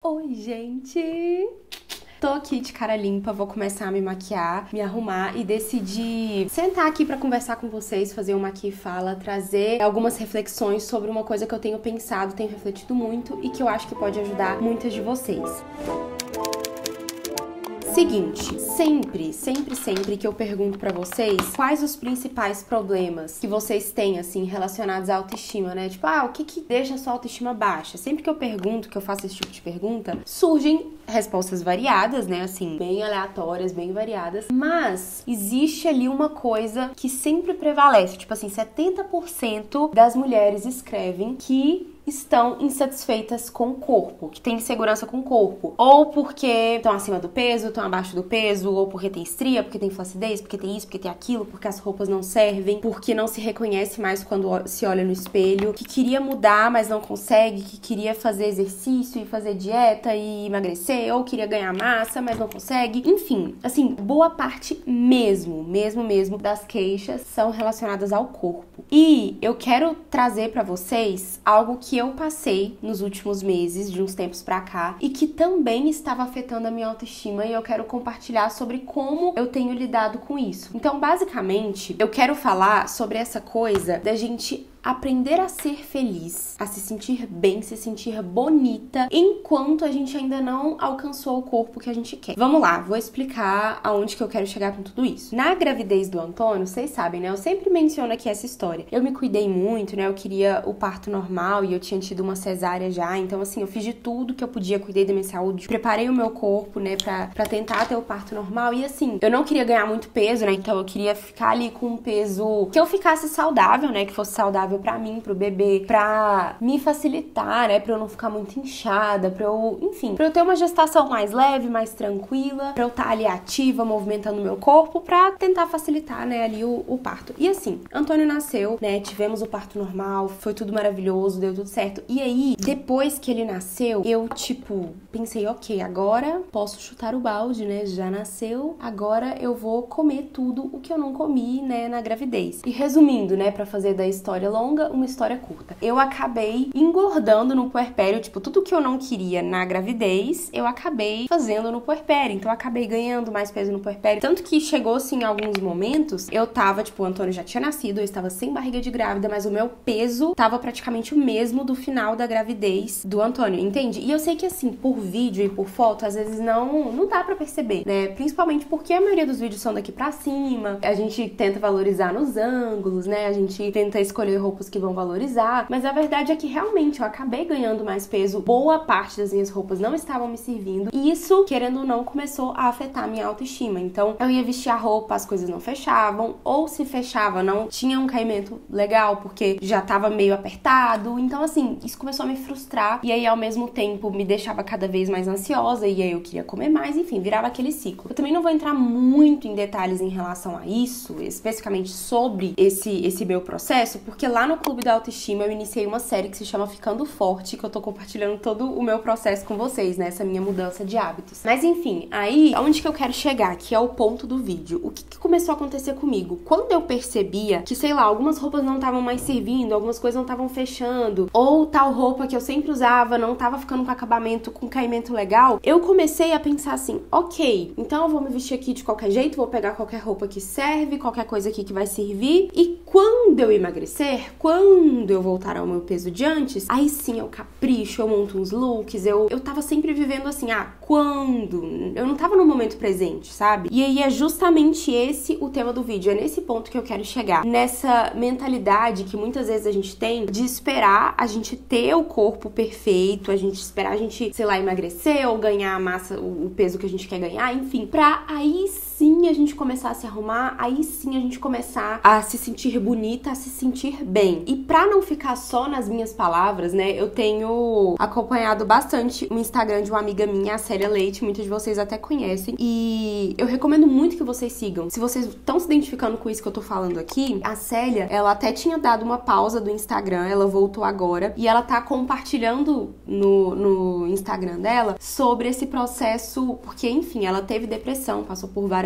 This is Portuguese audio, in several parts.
Oi, gente! Tô aqui de cara limpa, vou começar a me maquiar, me arrumar e decidi sentar aqui pra conversar com vocês, fazer uma aqui fala, trazer algumas reflexões sobre uma coisa que eu tenho pensado, tenho refletido muito e que eu acho que pode ajudar muitas de vocês. Seguinte, sempre que eu pergunto pra vocês quais os principais problemas que vocês têm, assim, relacionados à autoestima, né? Tipo, o que deixa a sua autoestima baixa? Sempre que eu pergunto, que eu faço esse tipo de pergunta, surgem respostas variadas, né? Assim, bem aleatórias, bem variadas. Mas existe ali uma coisa que sempre prevalece. Tipo assim, 70% das mulheres escrevem que estão insatisfeitas com o corpo, que têm insegurança com o corpo. Ou porque estão acima do peso, estão abaixo do peso, ou porque tem estria, porque tem flacidez, porque tem isso, porque tem aquilo, porque as roupas não servem, porque não se reconhece mais quando se olha no espelho, que queria mudar, mas não consegue, que queria fazer exercício e fazer dieta e emagrecer, ou queria ganhar massa, mas não consegue. Enfim, assim, boa parte mesmo das queixas são relacionadas ao corpo. E eu quero trazer pra vocês algo que eu passei nos últimos meses, de uns tempos pra cá, e que também estava afetando a minha autoestima, e eu quero compartilhar sobre como eu tenho lidado com isso. Então, basicamente, eu quero falar sobre essa coisa da gente aprender a ser feliz, a se sentir bem, se sentir bonita, enquanto a gente ainda não alcançou o corpo que a gente quer. Vamos lá, vou explicar aonde que eu quero chegar com tudo isso. Na gravidez do Antônio, vocês sabem, né? Eu sempre menciono aqui essa história. Eu me cuidei muito, né? Eu queria o parto normal e eu tinha tido uma cesárea já, então assim, eu fiz de tudo que eu podia, cuidei da minha saúde, preparei o meu corpo, né, pra tentar ter o parto normal e assim, eu não queria ganhar muito peso, né? Então eu queria ficar ali com um peso que eu ficasse saudável, né? Que fosse saudável pra mim, pro bebê, pra me facilitar, né, pra eu não ficar muito inchada, pra eu ter uma gestação mais leve, mais tranquila, pra eu estar ali ativa, movimentando o meu corpo, pra tentar facilitar, né, ali o parto. E assim, Antônio nasceu, né, tivemos o parto normal, foi tudo maravilhoso, deu tudo certo. E aí, depois que ele nasceu, eu, pensei, ok, agora posso chutar o balde, né, já nasceu, agora eu vou comer tudo o que eu não comi, né, na gravidez. E resumindo, né, pra fazer da história longa, uma história curta. Eu acabei engordando no puerpério, tudo que eu não queria na gravidez, eu acabei fazendo no puerpério. Então eu acabei ganhando mais peso no puerpério. Tanto que chegou, assim, em alguns momentos, eu tava, o Antônio já tinha nascido, eu estava sem barriga de grávida, mas o meu peso tava praticamente o mesmo do final da gravidez do Antônio, entende? E eu sei que, assim, por vídeo e por foto, às vezes não dá pra perceber, né? Principalmente porque a maioria dos vídeos são daqui pra cima, a gente tenta valorizar nos ângulos, né? A gente tenta escolher roupas que vão valorizar, mas a verdade é que realmente eu acabei ganhando mais peso, boa parte das minhas roupas não estavam me servindo, e isso, querendo ou não, começou a afetar a minha autoestima. Então, eu ia vestir a roupa, as coisas não fechavam, ou se fechava, não tinha um caimento legal, porque já tava meio apertado, então assim, isso começou a me frustrar, e aí ao mesmo tempo me deixava cada vez mais ansiosa, e aí eu queria comer mais, enfim, virava aquele ciclo. Eu também não vou entrar muito em detalhes em relação a isso, especificamente sobre esse meu processo, porque lá no Clube da Autoestima eu iniciei uma série que se chama Ficando Forte, que eu tô compartilhando todo o meu processo com vocês, né, essa minha mudança de hábitos. Mas enfim, aí, aonde que eu quero chegar, que é o ponto do vídeo. O que começou a acontecer comigo? Quando eu percebia que, sei lá, algumas roupas não estavam mais servindo, algumas coisas não estavam fechando, ou tal roupa que eu sempre usava não tava ficando com acabamento, com caimento legal, eu comecei a pensar assim, ok, então eu vou me vestir aqui de qualquer jeito, vou pegar qualquer roupa que serve, qualquer coisa aqui que vai servir, e quando eu emagrecer, quando eu voltar ao meu peso de antes, aí sim eu capricho, eu monto uns looks, eu tava sempre vivendo assim, quando? Eu não tava no momento presente, sabe? E aí é justamente esse o tema do vídeo, é nesse ponto que eu quero chegar. Nessa mentalidade que muitas vezes a gente tem de esperar a gente ter o corpo perfeito, a gente esperar a gente, sei lá, emagrecer ou ganhar a massa, o peso que a gente quer ganhar, enfim, pra aí sim a gente começar a se arrumar, aí sim a gente começar a se sentir bonita, a se sentir bem. E pra não ficar só nas minhas palavras, né, eu tenho acompanhado bastante o Instagram de uma amiga minha, a Célia Leite, muitos de vocês até conhecem, e eu recomendo muito que vocês sigam. Se vocês estão se identificando com isso que eu tô falando aqui, a Célia, ela até tinha dado uma pausa do Instagram, ela voltou agora, e ela tá compartilhando no Instagram dela sobre esse processo, porque, enfim, ela teve depressão, passou por várias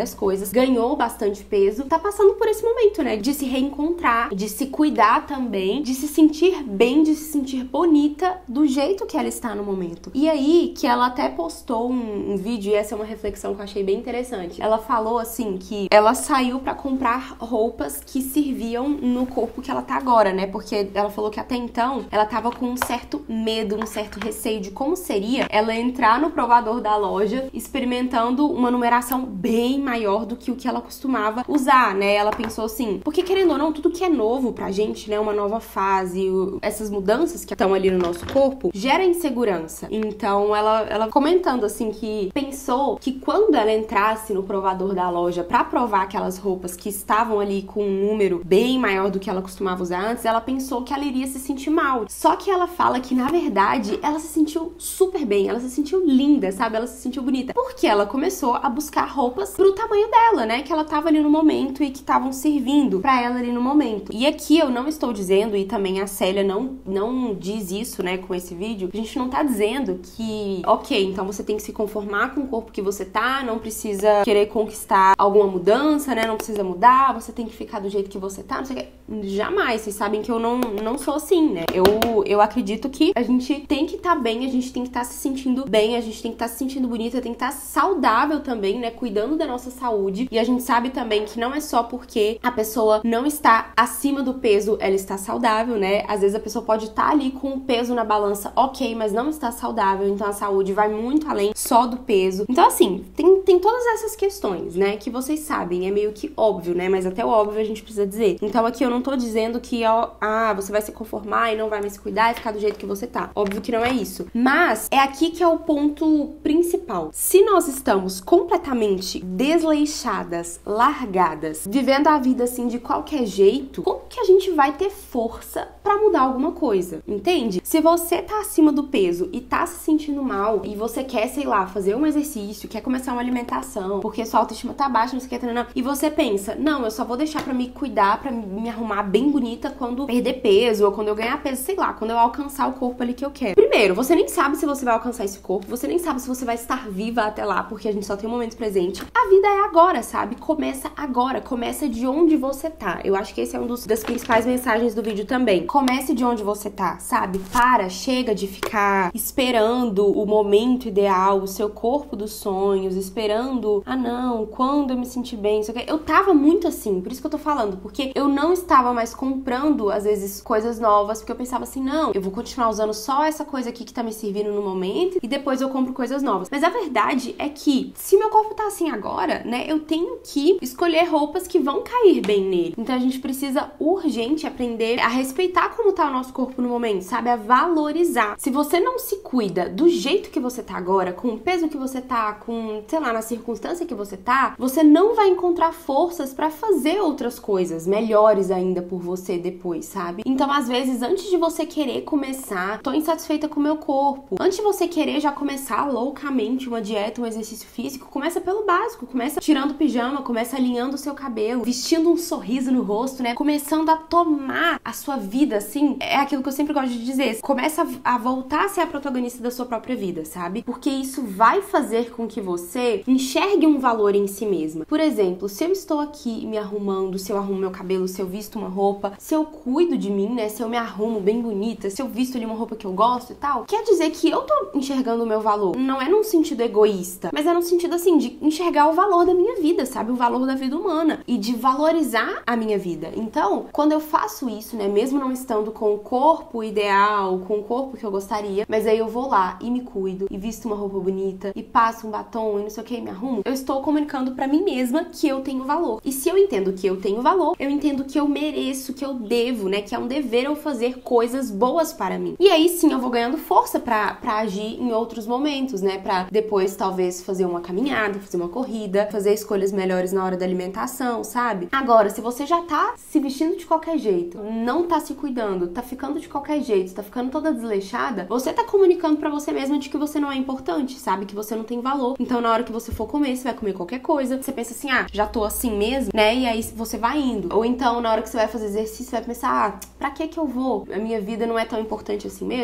várias coisas, ganhou bastante peso, tá passando por esse momento, né? De se reencontrar, de se cuidar também, de se sentir bem, de se sentir bonita do jeito que ela está no momento. E aí, que ela até postou um vídeo, e essa é uma reflexão que eu achei bem interessante. Ela falou assim que ela saiu pra comprar roupas que serviam no corpo que ela tá agora, né? Porque ela falou que até então ela tava com um certo medo, um certo receio de como seria ela entrar no provador da loja experimentando uma numeração bem maior do que o que ela costumava usar, né? Ela pensou assim, porque querendo ou não, tudo que é novo pra gente, né? Uma nova fase, essas mudanças que estão ali no nosso corpo, gera insegurança. Então ela comentando assim que pensou que quando ela entrasse no provador da loja pra provar aquelas roupas que estavam ali com um número bem maior do que ela costumava usar antes, ela pensou que ela iria se sentir mal. Só que ela fala que na verdade ela se sentiu super bem, ela se sentiu linda, sabe? Ela se sentiu bonita. Porque ela começou a buscar roupas pro tamanho dela, né? Que ela tava ali no momento e que estavam servindo pra ela ali no momento. E aqui eu não estou dizendo, e também a Célia não diz isso, né, com esse vídeo, a gente não tá dizendo que, ok, então você tem que se conformar com o corpo que você tá, não precisa querer conquistar alguma mudança, né? Não precisa mudar, você tem que ficar do jeito que você tá, não sei o que. Jamais, vocês sabem que eu não sou assim, né? Eu acredito que a gente tem que estar bem, a gente tem que estar se sentindo bem, a gente tem que estar se sentindo bonita, tem que estar saudável também, né? Cuidando da nossa saúde. E a gente sabe também que não é só porque a pessoa não está acima do peso, ela está saudável, né? Às vezes a pessoa pode estar ali com o peso na balança, ok, mas não está saudável, então a saúde vai muito além só do peso. Então, assim, tem todas essas questões, né? Que vocês sabem, é meio que óbvio, né? Mas até o óbvio a gente precisa dizer. Então aqui eu não tô dizendo que, você vai se conformar e não vai mais se cuidar e ficar do jeito que você tá. Óbvio que não é isso. Mas é aqui que é o ponto principal. Se nós estamos completamente desleixadas, largadas, vivendo a vida assim de qualquer jeito, como que a gente vai ter força pra mudar alguma coisa? Entende? Se você tá acima do peso e tá se sentindo mal e você quer, sei lá, fazer um exercício, quer começar uma alimentação, porque sua autoestima tá baixa, não sei o que, e você pensa, não, eu só vou deixar pra me cuidar, pra me arrumar bem bonita quando perder peso ou quando eu ganhar peso, sei lá, quando eu alcançar o corpo ali que eu quero. Primeiro, você nem sabe se você vai alcançar esse corpo, você nem sabe se você vai estar viva até lá, porque a gente só tem um momento presente. A vida é agora, sabe? Começa agora, começa de onde você tá. Eu acho que esse é das principais mensagens do vídeo também. Comece de onde você tá, sabe? Chega de ficar esperando o momento ideal, o seu corpo dos sonhos, esperando, não, quando eu me sentir bem, isso aqui. Eu tava muito assim, por isso que eu tô falando, porque eu não estava mais comprando, às vezes, coisas novas, porque eu pensava assim, não, eu vou continuar usando só essa coisa aqui que tá me servindo no momento e depois eu compro coisas novas. Mas a verdade é que, se meu corpo tá assim agora, né, eu tenho que escolher roupas que vão cair bem nele. Então a gente precisa urgente aprender a respeitar como tá o nosso corpo no momento, sabe? A valorizar. Se você não se cuida do jeito que você tá agora, com o peso que você tá, com, sei lá, na circunstância que você tá, você não vai encontrar forças pra fazer outras coisas melhores ainda por você depois, sabe? Então, às vezes, antes de você querer começar, tô insatisfeita com o meu corpo, antes de você querer já começar loucamente uma dieta, um exercício físico, começa pelo básico, começa tirando o pijama, começa alinhando o seu cabelo, vestindo um sorriso no rosto, né? Começando a tomar a sua vida, assim, é aquilo que eu sempre gosto de dizer, começa a voltar a ser a protagonista da sua própria vida, sabe? Porque isso vai fazer com que você enxergue um valor em si mesma. Por exemplo, se eu estou aqui me arrumando, se eu arrumo meu cabelo, se eu visto uma roupa, se eu cuido de mim, né? Se eu me arrumo bem bonita, se eu visto ali uma roupa que eu gosto e tal, quer dizer que eu tô enxergando o meu valor. Não é num sentido egoísta, mas é num sentido assim, de enxergar o valor da minha vida, sabe? O valor da vida humana e de valorizar a minha vida. Então, quando eu faço isso, né? Mesmo não estando com o corpo ideal, com o corpo que eu gostaria, mas aí eu vou lá e me cuido e visto uma roupa bonita e passo um batom e não sei o que, me arrumo, eu estou comunicando pra mim mesma que eu tenho valor. E se eu entendo que eu tenho valor, eu entendo que eu mereço, que eu devo, né? Que é um dever eu fazer coisas boas para mim. E aí sim eu vou ganhando força pra agir em outros momentos, né? Pra depois talvez fazer uma caminhada, fazer uma corrida, fazer escolhas melhores na hora da alimentação, sabe? Agora, se você já tá se vestindo de qualquer jeito, não tá se cuidando, tá ficando de qualquer jeito, tá ficando toda desleixada, você tá comunicando pra você mesma de que você não é importante, sabe? Que você não tem valor. Então na hora que você for comer, você vai comer qualquer coisa, você pensa assim, já tô assim mesmo, né? E aí você vai indo. Ou então na hora que você vai fazer exercício, você vai pensar, pra que eu vou? A minha vida não é tão importante assim mesmo? Entende?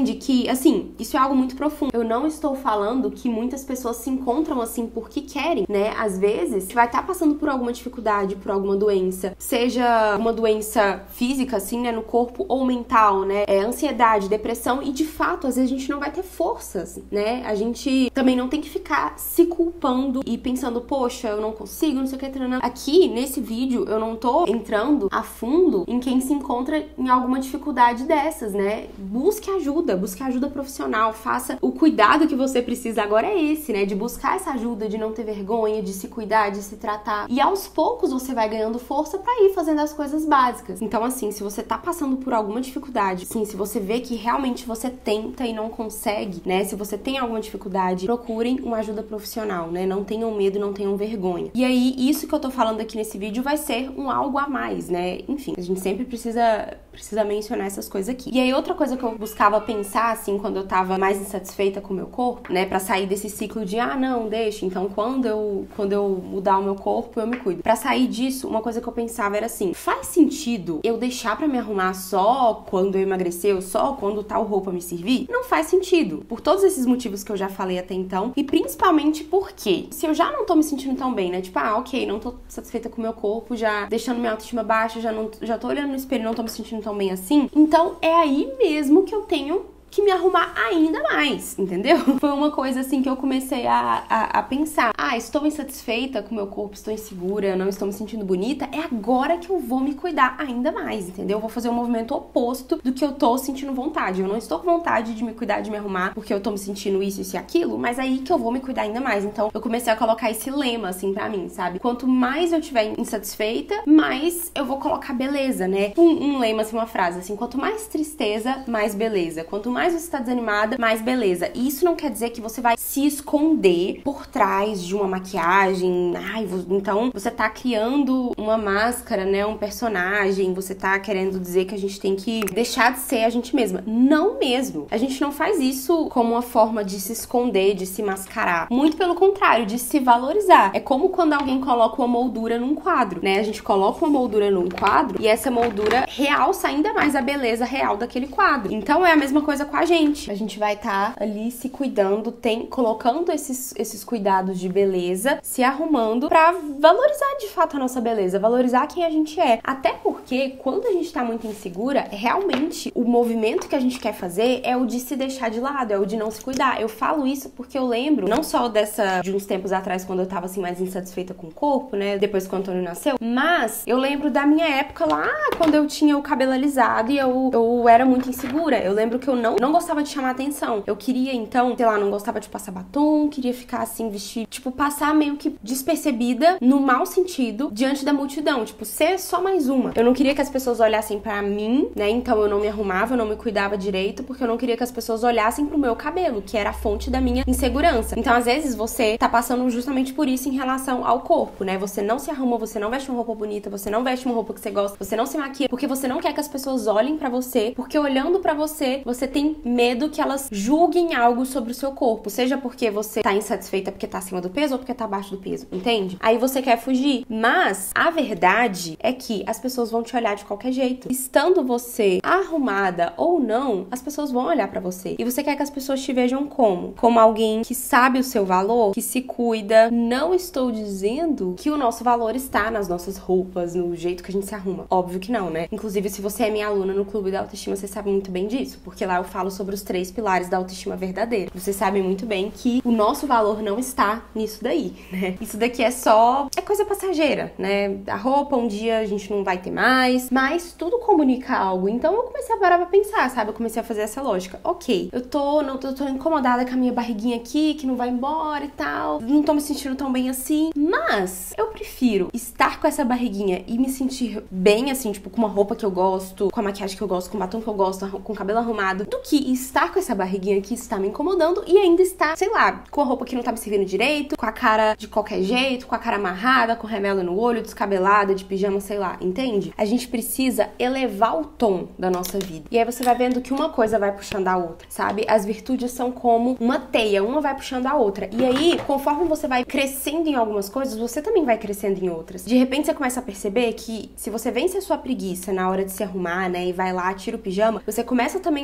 entende que, assim, isso é algo muito profundo. Eu não estou falando que muitas pessoas se encontram assim porque querem, né? Às vezes, você vai estar passando por alguma dificuldade, por alguma doença, seja uma doença física, assim, né, no corpo, ou mental, né? Ansiedade, depressão, e de fato, às vezes a gente não vai ter forças, né? A gente também não tem que ficar se culpando e pensando, poxa, eu não consigo, não sei o que, treinando. Aqui, nesse vídeo, eu não tô entrando a fundo em quem se encontra em alguma dificuldade dessas, né? Busque ajuda profissional, faça o cuidado que você precisa agora é esse, né? De buscar essa ajuda, de não ter vergonha, de se cuidar, de se tratar. E aos poucos você vai ganhando força pra ir fazendo as coisas básicas. Então, assim, se você tá passando por alguma dificuldade, sim, se você vê que realmente você tenta e não consegue, né? Se você tem alguma dificuldade, procurem uma ajuda profissional, né? Não tenham medo, não tenham vergonha. E aí, isso que eu tô falando aqui nesse vídeo vai ser um algo a mais, né? Enfim, a gente sempre precisa mencionar essas coisas aqui. E aí, outra coisa que eu buscava pensar, assim, quando eu tava mais insatisfeita com o meu corpo, né? Pra sair desse ciclo de, não, deixa, então quando eu mudar o meu corpo, eu me cuido. Pra sair disso, uma coisa que eu pensava era assim, faz sentido eu deixar pra me arrumar só quando eu emagrecer ou só quando tal roupa me servir? Não faz sentido. Por todos esses motivos que eu já falei até então, e principalmente porque se eu já não tô me sentindo tão bem, né? Tipo, ok, não tô satisfeita com o meu corpo, já deixando minha autoestima baixa, já tô olhando no espelho e não tô me sentindo tão bem assim, então é aí mesmo que eu tenho que me arrumar ainda mais, entendeu? Foi uma coisa assim que eu comecei a pensar. Estou insatisfeita com o meu corpo, estou insegura, não estou me sentindo bonita, é agora que eu vou me cuidar ainda mais, entendeu? Eu vou fazer um movimento oposto do que eu tô sentindo vontade. Eu não estou com vontade de me cuidar, de me arrumar, porque eu tô me sentindo isso e aquilo, mas aí que eu vou me cuidar ainda mais. Então, eu comecei a colocar esse lema, assim, pra mim, sabe? Quanto mais eu tiver insatisfeita, mais eu vou colocar beleza, né? Um lema, assim, uma frase, assim, quanto mais tristeza, mais beleza. Quanto mais você tá desanimada, mais beleza. E isso não quer dizer que você vai se esconder por trás de uma maquiagem. Então você tá criando uma máscara, né? Um personagem. Você tá querendo dizer que a gente tem que deixar de ser a gente mesma. Não mesmo. A gente não faz isso como uma forma de se esconder, de se mascarar. Muito pelo contrário, de se valorizar. É como quando alguém coloca uma moldura num quadro, né? A gente coloca uma moldura num quadro e essa moldura realça ainda mais a beleza real daquele quadro. Então é a mesma coisa com a gente vai estar ali se cuidando, colocando esses cuidados de beleza, se arrumando pra valorizar de fato a nossa beleza, valorizar quem a gente é. Até porque quando a gente tá muito insegura, realmente o movimento que a gente quer fazer é o de se deixar de lado, é o de não se cuidar. Eu falo isso porque eu lembro, não só de uns tempos atrás, quando eu tava assim mais insatisfeita com o corpo, né, depois que o Antônio nasceu, mas eu lembro da minha época lá, quando eu tinha o cabelo alisado e eu era muito insegura. Eu lembro que eu não gostava de chamar atenção. Eu queria, então, sei lá, não gostava de passar batom, queria ficar assim, vestir, tipo, passar meio que despercebida, no mau sentido, diante da multidão, tipo, ser só mais uma. Eu não queria que as pessoas olhassem pra mim, né, então eu não me arrumava, eu não me cuidava direito, porque eu não queria que as pessoas olhassem pro meu cabelo, que era a fonte da minha insegurança. Então, às vezes, você tá passando justamente por isso em relação ao corpo, né, você não se arruma, você não veste uma roupa bonita, você não veste uma roupa que você gosta, você não se maquia, porque você não quer que as pessoas olhem pra você, porque olhando pra você, você tem medo que elas julguem algo sobre o seu corpo, seja porque você tá insatisfeita porque tá acima do peso ou porque tá abaixo do peso, entende? Aí você quer fugir, mas a verdade é que as pessoas vão te olhar de qualquer jeito. Estando você arrumada ou não, as pessoas vão olhar pra você. E você quer que as pessoas te vejam como? Como alguém que sabe o seu valor, que se cuida. Não estou dizendo que o nosso valor está nas nossas roupas, no jeito que a gente se arruma. Óbvio que não, né? Inclusive, se você é minha aluna no Clube da Autoestima, você sabe muito bem disso, porque lá eu falo sobre os 3 pilares da autoestima verdadeira. Vocês sabem muito bem que o nosso valor não está nisso daí, né? Isso daqui é coisa passageira, né? A roupa um dia a gente não vai ter mais, mas tudo comunica algo. Então eu comecei a parar pra pensar, sabe? Eu comecei a fazer essa lógica. Ok, eu tô incomodada com a minha barriguinha aqui, que não vai embora e tal. Não tô me sentindo tão bem assim, mas eu prefiro estar com essa barriguinha e me sentir bem, assim, tipo, com uma roupa que eu gosto, com a maquiagem que eu gosto, com o batom que eu gosto, com o cabelo arrumado, do que estar com essa barriguinha que está me incomodando e ainda estar, sei lá, com a roupa que não tá me servindo direito, com a cara de qualquer jeito, com a cara amarrada, com remela no olho, descabelada, de pijama, sei lá, entende? A gente precisa elevar o tom da nossa vida. E aí você vai vendo que uma coisa vai puxando a outra, sabe? As virtudes são como uma teia, uma vai puxando a outra. E aí, conforme você vai crescendo em algumas coisas, você também vai crescendo em outras. De repente você começa a perceber que se você vence a sua preguiça na hora de se arrumar, né, e vai lá, tira o pijama, você começa também a vencer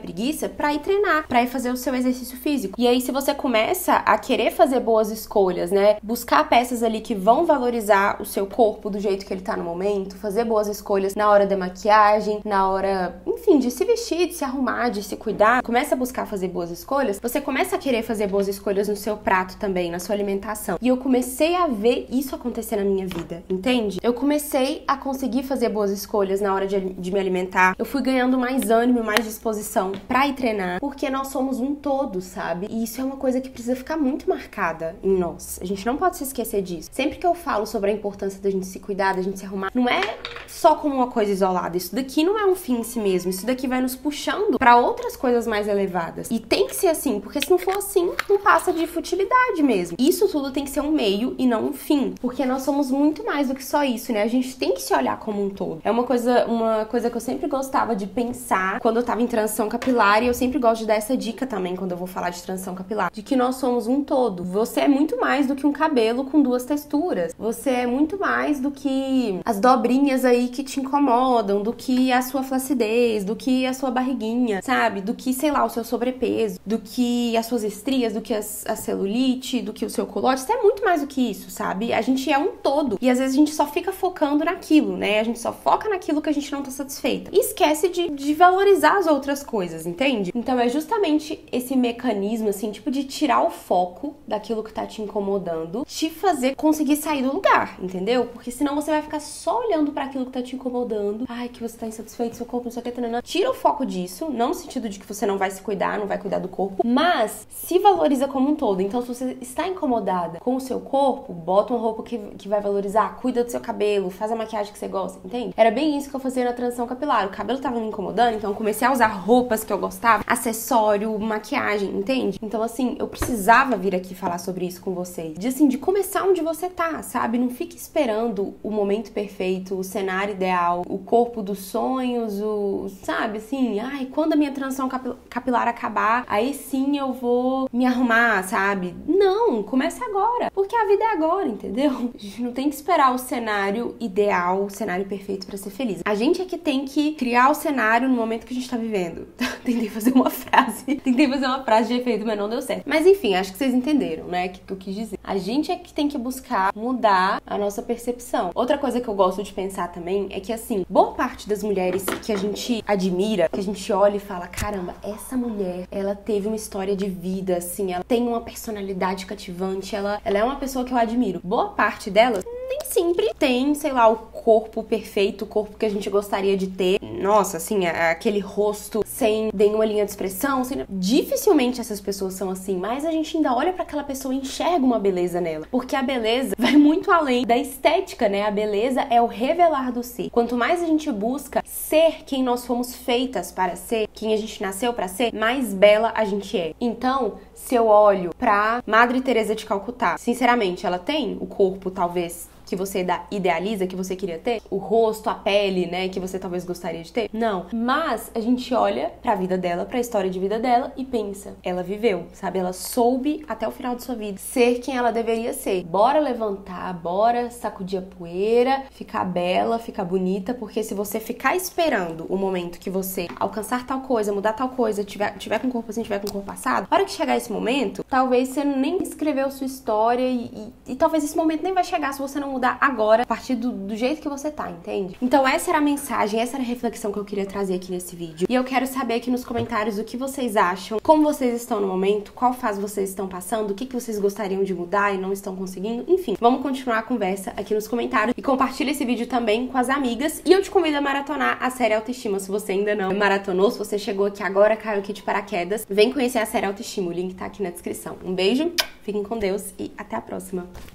preguiça pra ir treinar, pra ir fazer o seu exercício físico. E aí, se você começa a querer fazer boas escolhas, né? Buscar peças ali que vão valorizar o seu corpo do jeito que ele tá no momento, fazer boas escolhas na hora da maquiagem, na hora, enfim, de se vestir, de se arrumar, de se cuidar, começa a buscar fazer boas escolhas, você começa a querer fazer boas escolhas no seu prato também, na sua alimentação. E eu comecei a ver isso acontecer na minha vida, entende? Eu comecei a conseguir fazer boas escolhas na hora de me alimentar. Eu fui ganhando mais ânimo, mais disposição pra ir treinar, porque nós somos um todo, sabe? E isso é uma coisa que precisa ficar muito marcada em nós. A gente não pode se esquecer disso. Sempre que eu falo sobre a importância da gente se cuidar, da gente se arrumar, não é só como uma coisa isolada. Isso daqui não é um fim em si mesmo. Isso daqui vai nos puxando pra outras coisas mais elevadas. E tem que ser assim, porque se não for assim, não passa de futilidade mesmo. Isso tudo tem que ser um meio e não um fim, porque nós somos muito mais do que só isso, né? A gente tem que se olhar como um todo. É uma coisa que eu sempre gostava de pensar quando eu tava em transição capilar, e eu sempre gosto de dar essa dica também quando eu vou falar de transição capilar, de que nós somos um todo. Você é muito mais do que um cabelo com duas texturas. Você é muito mais do que as dobrinhas aí que te incomodam, do que a sua flacidez, do que a sua barriguinha, sabe? Do que, sei lá, o seu sobrepeso, do que as suas estrias, do que a celulite, do que o seu culote. Você é muito mais do que isso, sabe? A gente é um todo. E às vezes a gente só fica focando naquilo, né? A gente só foca naquilo que a gente não tá satisfeita. E esquece de valorizar as outras coisas, entende? Então é justamente esse mecanismo, assim, tipo, de tirar o foco daquilo que tá te incomodando, te fazer conseguir sair do lugar, entendeu? Porque senão você vai ficar só olhando pra aquilo que tá te incomodando. Ai, que você tá insatisfeito, seu corpo, não sei o que, tanana. Tira o foco disso, não no sentido de que você não vai se cuidar, não vai cuidar do corpo, mas se valoriza como um todo. Então, se você está incomodada com o seu corpo, bota uma roupa que vai valorizar, cuida do seu cabelo, faz a maquiagem que você gosta, entende? Era bem isso que eu fazia na transição capilar. O cabelo tava me incomodando, então eu comecei a usar roupas que eu gostava, acessório, maquiagem, entende? Então, assim, eu precisava vir aqui falar sobre isso com vocês. De começar onde você tá, sabe? Não fique esperando o momento perfeito, o cenário ideal, o corpo dos sonhos, sabe, assim, ai, quando a minha transição capilar acabar, aí sim eu vou me arrumar, sabe? Não, comece agora, porque a vida é agora, entendeu? A gente não tem que esperar o cenário ideal, o cenário perfeito pra ser feliz. A gente é que tem que criar o cenário no momento que a gente tá vivendo. Tentei fazer uma frase de efeito, mas não deu certo. Mas enfim, acho que vocês entenderam, né, o que eu quis dizer. A gente é que tem que buscar mudar a nossa percepção. Outra coisa que eu gosto de pensar também é que, assim, boa parte das mulheres que a gente admira, que a gente olha e fala, caramba, essa mulher, ela teve uma história de vida, assim, ela tem uma personalidade cativante, ela é uma pessoa que eu admiro. Boa parte delas nem sempre tem, sei lá, o corpo perfeito, o corpo que a gente gostaria de ter. Nossa, assim, aquele rosto sem nenhuma linha de expressão. Dificilmente essas pessoas são assim, mas a gente ainda olha pra aquela pessoa e enxerga uma beleza nela. Porque a beleza vai muito além da estética, né? A beleza é o revelar do ser. Quanto mais a gente busca ser quem nós fomos feitas para ser, quem a gente nasceu pra ser, mais bela a gente é. Então, se eu olho pra Madre Teresa de Calcutá, sinceramente, ela tem o corpo, talvez, que você idealiza, que você queria ter? O rosto, a pele, né, que você talvez gostaria de ter? Não. Mas a gente olha pra vida dela, pra história de vida dela e pensa, ela viveu, sabe? Ela soube até o final de sua vida ser quem ela deveria ser. Bora levantar, bora sacudir a poeira, ficar bela, ficar bonita, porque se você ficar esperando o momento que você alcançar tal coisa, mudar tal coisa, tiver com o corpo assim, tiver com o corpo passado, a hora que chegar esse momento, talvez você nem escreveu sua história e talvez esse momento nem vai chegar se você não mudar agora, a partir do jeito que você tá, entende? Então essa era a mensagem, essa era a reflexão que eu queria trazer aqui nesse vídeo. E eu quero saber aqui nos comentários o que vocês acham, como vocês estão no momento, qual fase vocês estão passando, o que vocês gostariam de mudar e não estão conseguindo, enfim. Vamos continuar a conversa aqui nos comentários e compartilha esse vídeo também com as amigas. E eu te convido a maratonar a série Autoestima, se você ainda não maratonou, se você chegou aqui agora, caiu aqui de paraquedas, vem conhecer a série Autoestima, o link tá aqui na descrição. Um beijo, fiquem com Deus e até a próxima.